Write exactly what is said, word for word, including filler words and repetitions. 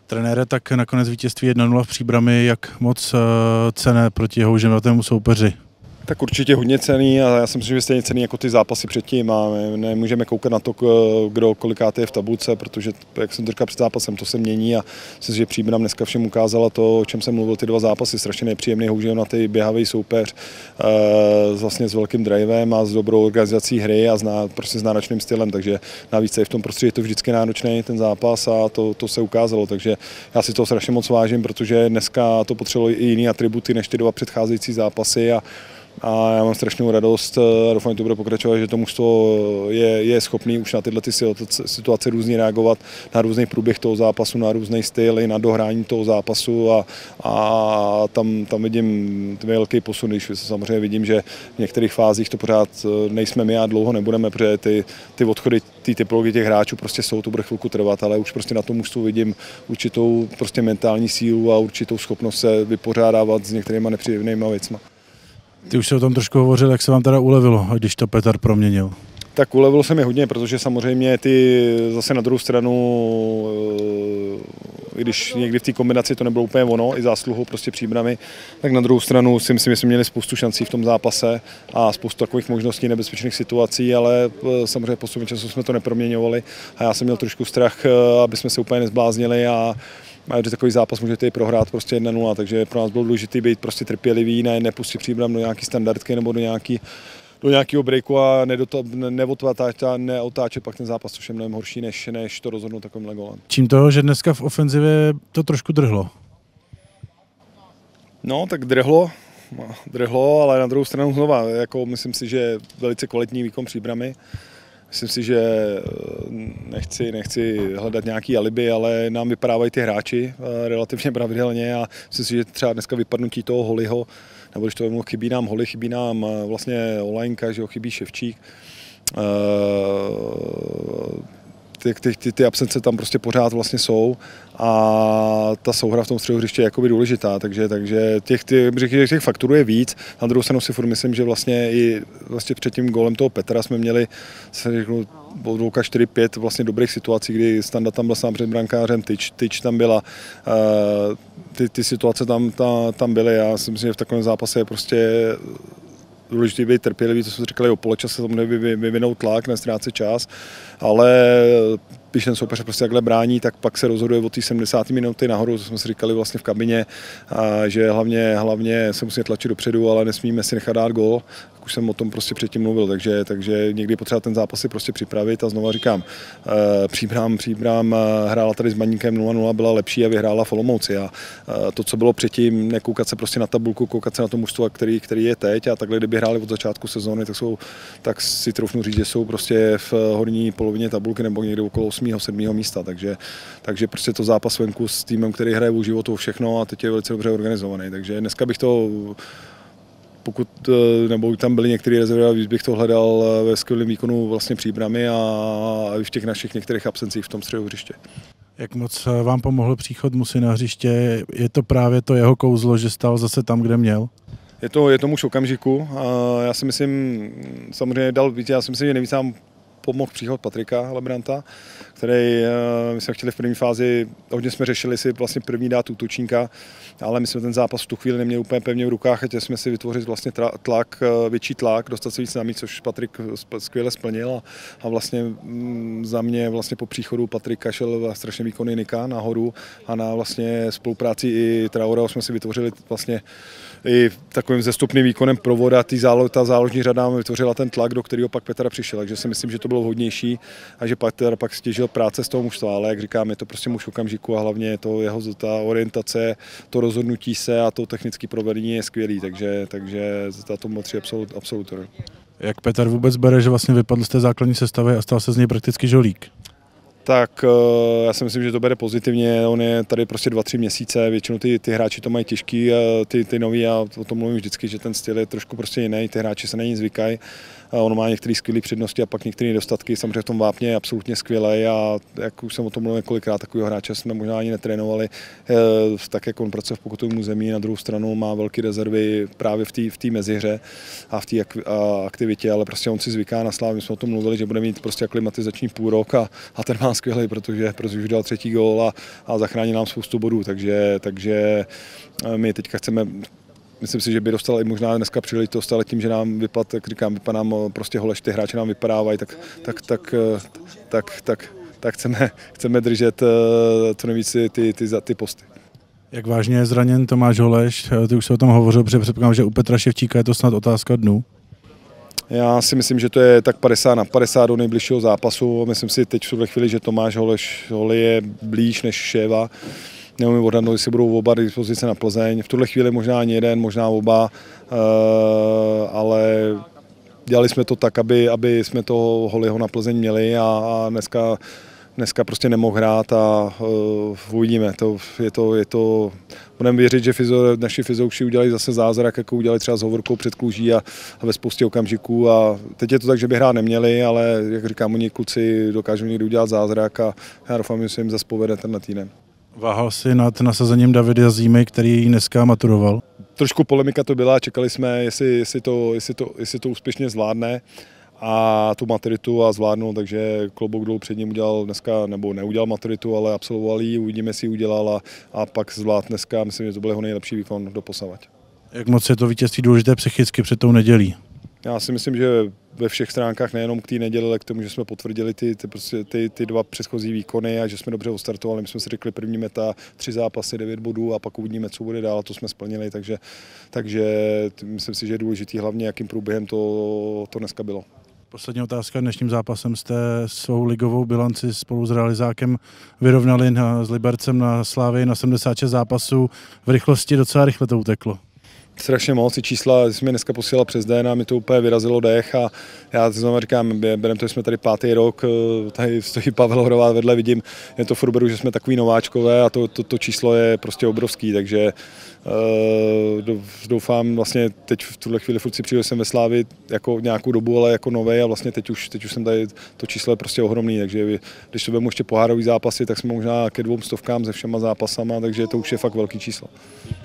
Trenére, tak nakonec vítězství jedna nula v Příbrami, jak moc cenné proti jeho ženatému soupeři? Tak určitě hodně cenný a já si myslím, že stejně cenný jako ty zápasy předtím a my nemůžeme koukat na to, kdo kolikátý je v tabulce, protože, jak jsem to říkal před zápasem, to se mění a myslím, že Příbram dneska všem ukázala to, o čem jsem mluvil, ty dva zápasy, strašně nepříjemný, houževnatý, běhavý soupeř, vlastně s velkým drivem a s dobrou organizací hry a zná, prostě s náročným stylem, takže navíc je v tom prostředí je to vždycky náročný ten zápas a to, to se ukázalo, takže já si to strašně moc vážím, protože dneska to potřebovalo i jiné atributy než ty dva předcházející zápasy a A já mám strašnou radost a doufám, že to bude pokračovat, že to mužstvo je, je schopný už na tyhle ty situace různě reagovat, na různý průběh toho zápasu, na různý styl, i na dohrání toho zápasu a, a tam, tam vidím velký posun, když samozřejmě vidím, že v některých fázích to pořád nejsme my a dlouho nebudeme, protože ty, ty odchody, ty typologie těch hráčů prostě jsou, to bude chvilku trvat, ale už prostě na tom mužstvu vidím určitou prostě mentální sílu a určitou schopnost se vypořádávat s některýma nepříjemnýma věcma. Ty už se o tom trošku hovořil, jak se vám teda ulevilo, když to Petar proměnil? Tak ulevilo se mi hodně, protože samozřejmě ty zase na druhou stranu, i když někdy v té kombinaci to nebylo úplně ono, i zásluhou prostě Příbrami, tak na druhou stranu si myslím, že jsme měli spoustu šancí v tom zápase a spoustu takových možností, nebezpečných situací, ale samozřejmě postupně času jsme to neproměňovali a já jsem měl trošku strach, aby jsme se úplně nezbláznili a A když takový zápas můžete i prohrát prostě jedna nula, takže pro nás bylo důležité být prostě trpělivý, ne nepustit Příbram do nějaký standardky nebo do nějaký do nějakého breaku a neotáčet a neotáčet pak ten zápas, což je mnohem horší, než, než to rozhodnout takovým golem. Čím toho, že dneska v ofenzivě to trošku drhlo? No, tak drhlo, drhlo, ale na druhou stranu znova, jako myslím si, že velice kvalitní výkon Příbramy. Myslím si, že nechci, nechci hledat nějaký alibi, ale nám vypadávají ty hráči relativně pravidelně a myslím si, že třeba dneska vypadnutí toho Holiho, nebo když to vemu, chybí nám Holi, chybí nám vlastně Olajnka, že ho chybí Ševčík. Ty, ty, ty, ty absence tam prostě pořád vlastně jsou a ta souhra v tom středu hřiště je jakoby důležitá, takže, takže těch, těch, těch, těch fakturů je víc. Na druhou stranu si furt myslím, že vlastně i vlastně před tím gólem toho Petra jsme měli se řeknu, od dvouka čtyři pět vlastně dobrých situací, kdy Standa tam byl sám před brankářem, tyč, tyč tam byla, uh, ty, ty situace tam, ta, tam byly. Já si myslím, že v takovém zápase je prostě důležité být trpělivý, to jsme říkali o poločase, tam vyvinout tlak, neztrácet čas, ale když ten soupeř prostě takhle brání, tak pak se rozhoduje o té sedmdesáté minuty nahoru, to jsme si říkali vlastně v kabině, a že hlavně, hlavně se musíme tlačit dopředu, ale nesmíme si nechat dát gól. Už jsem o tom prostě předtím mluvil, takže, takže někdy potřeba ten zápas si prostě připravit a znova říkám, Příbram, Příbram hrála tady s Baníkem nula nula, byla lepší a vyhrála v Olomouci a to, co bylo předtím, nekoukat se prostě na tabulku, koukat se na to mužstvo, který, který je teď a takhle, kdyby hráli od začátku sezóny, tak, jsou, tak si troufnu říct, že jsou prostě v horní polovině tabulky nebo někde okolo osmého sedmého místa, takže, takže prostě to zápas venku s týmem, který hraje o životu všechno a teď je velice dobře organizovaný, takže dneska bych to pokud nebo tam byly některé rezervy, víc bych to hledal ve skvělém výkonu vlastně Příbramy a i v těch našich některých absencích v tom středu hřiště. Jak moc vám pomohl příchod Musy na hřiště? Je to právě to jeho kouzlo, že stál zase tam, kde měl? Je to, je to muž okamžiku. Já si myslím, samozřejmě dal víc, já si myslím, že nejvíc nám pomohl příchod Patrika Lebranta, který my jsme chtěli v první fázi, hodně jsme řešili si vlastně první dát útočníka, ale my jsme ten zápas v tu chvíli neměli úplně pevně v rukách a chtěli jsme si vytvořit vlastně tlak, větší tlak, dostat se víc na míč, což Patrik skvěle splnil a, a vlastně za mě vlastně po příchodu Patrika šel strašně výkonný Nika nahoru a na vlastně spolupráci i Traoreho jsme si vytvořili vlastně i takovým zestupným výkonem provoda, tý zálo, ta záložní řada vytvořila ten tlak, do kterého pak Petra přišel, takže si myslím, že to bylo vhodnější a že Petr pak stěžil práce z toho mužstva, ale jak říkám, je to prostě muž okamžiku a hlavně je to jeho ta orientace, to rozhodnutí se a to technické provedení je skvělý, takže, takže za to patří absolut, absolutor. Jak Petr vůbec bere, že vlastně vypadl z té základní sestavy a stal se z něj prakticky žolík? Tak já si myslím, že to bere pozitivně, on je tady prostě dva, tři měsíce, většinou ty, ty hráči to mají těžký, ty, ty noví, já o tom mluvím vždycky, že ten styl je trošku prostě jiný, ty hráči se na ní zvykají, on má některé skvělé přednosti a pak některé nedostatky, samozřejmě v tom vápně je absolutně skvělý a jak už jsem o tom mluvil několikrát, takového hráče jsme možná ani netrénovali, tak jak on pracuje v pokutovém území, na druhou stranu má velké rezervy právě v té v té mezihře a v té aktivitě, ale prostě on si zvyká na Slávy, my jsme o tom mluvili, že bude mít prostě aklimatizační půl rok a, a ten má nás skvělý, protože, protože už dal třetí gól a, a zachránil nám spoustu bodů, takže, takže my teďka chceme. Myslím si, že by dostal i možná dneska příležitost, ale tím, že nám vypad, jak říkám, vypadá nám prostě holeš, ty hráči nám vypadávají, tak, tak, tak, tak, tak, tak chceme, chceme držet co nejvíc ty, ty, ty, ty posty. Jak vážně je zraněn Tomáš Holeš? Ty už se o tom hovořil, protože předpokládám, že u Petra Ševčíka je to snad otázka dnů. Já si myslím, že to je tak padesát na padesát do nejbližšího zápasu. Myslím si teď v tuhle chvíli, že Tomáš Holeš Holi je blíž než Ševa. Neumím odhadnout, jestli budou oba dispozice na Plzeň. V tuhle chvíli možná ani jeden, možná oba, ale dělali jsme to tak, aby, aby jsme toho Holiho na Plzeň měli a dneska, dneska prostě nemohl hrát a uvidíme. To, je to, je to, budeme věřit, že fyzo, naši fyzouši udělají zase zázrak, jako udělali třeba s Hovorkou před Kluží a, a ve spoustě okamžiků. A teď je to tak, že by hrát neměli, ale jak říkám, oni kluci dokážou někdy udělat zázrak a já doufám, že se jim zase povede tenhle týden. Váhal si nad nasazením Davida Zímy, který dneska maturoval? Trošku polemika to byla, čekali jsme, jestli, jestli, to, jestli, to, jestli to úspěšně zvládne a tu maturitu a zvládnul, takže klobouk dolů před ním udělal dneska, nebo neudělal maturitu, ale absolvoval ji, uvidíme, si ji udělal a, a pak zvlád dneska, myslím, že to byl jeho nejlepší výkon doposavať. Jak moc je to vítězství důležité psychicky před tou nedělí? Já si myslím, že ve všech stránkách, nejenom k té neděli, ale k tomu, že jsme potvrdili ty, ty, prostě ty, ty dva předchozí výkony a že jsme dobře odstartovali. My jsme si řekli první meta, tři zápasy, devět bodů a pak uvidíme, co bude dál, a to jsme splnili, takže, takže myslím si, že je důležitý hlavně, jakým průběhem to, to dneska bylo. Poslední otázka. Dnešním zápasem jste svou ligovou bilanci spolu s Realizákem vyrovnali na, s Libercem na Slávii na sedmdesát šest zápasů. V rychlosti docela rychle to uteklo. Strašně moc, ty čísla jsme dneska posílala přes den a mi to úplně vyrazilo dech a já znovu říkám, bereme to, že jsme tady pátý rok, tady stojí Pavel Horová vedle, vidím, je to furt beru, že jsme takový nováčkové a to, to, to číslo je prostě obrovský, takže uh, doufám, vlastně teď v tuhle chvíli furt si přijel jsem ve Slávii jako nějakou dobu, ale jako novej a vlastně teď už, teď už jsem tady, to číslo je prostě ohromný, takže když to budeme ještě pohárový zápasy, tak jsme možná ke dvou stovkám se všema zápasama, takže to už je fakt velký číslo.